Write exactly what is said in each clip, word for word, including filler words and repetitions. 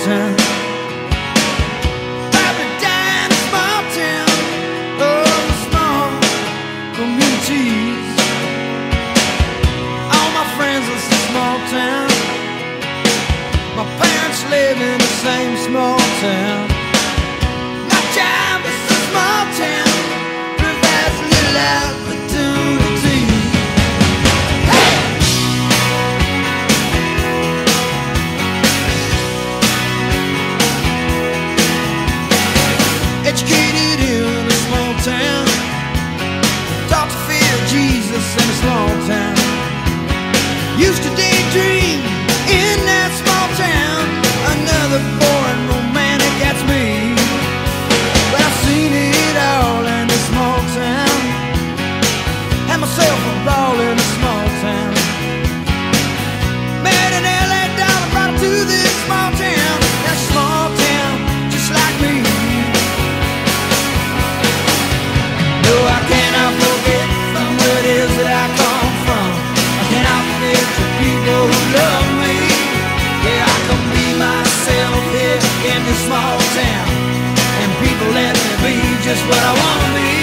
town. Probably die in a small town. Oh, small communities. All my friends live in a small town. My parents live in the same small town. My job is a small town. Provides little opportunity. Hey! Educated in a small town. Taught to fear Jesus in a small town. Used to daydream in that small town. Another boring romantic, that's me. But I've seen it all in this small town. Had myself a ball in a small town. Met an L A dollar, brought her to this small town. That small town, just like me. No, I cannot forget from where it is that I come from. I cannot forget the people who love me. Yeah, I can be myself here in this small town, and people let me be just what I want to be.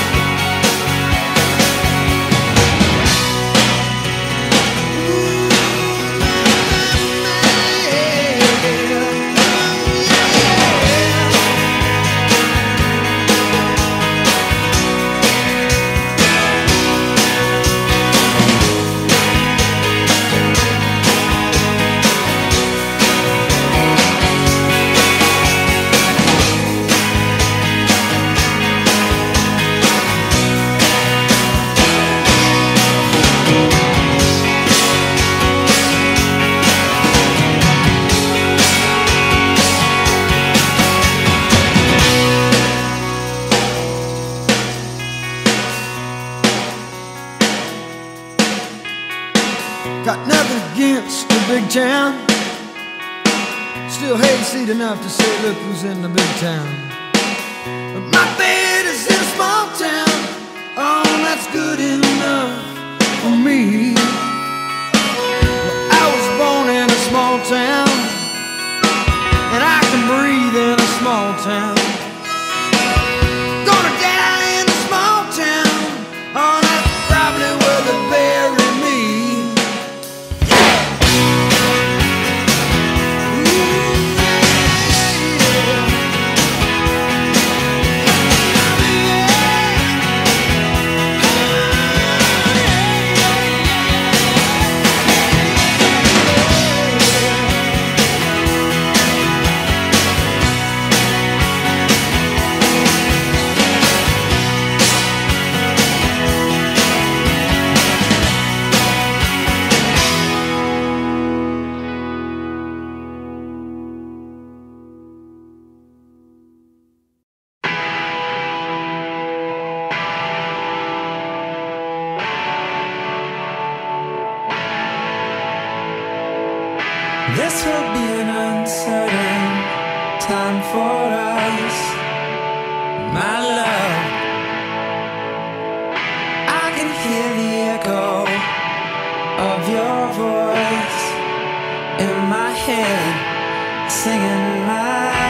Got nothing against the big town. Still hate seat enough to say, look who's in the big town. But my bed is in a small town. Oh, that's good enough for me. Well, I was born in a small town, and I can breathe in a small town. Gonna die in a small town. Oh, that's probably where they bury me. This will be an uncertain time for us, my love. I can hear the echo of your voice in my head, singing my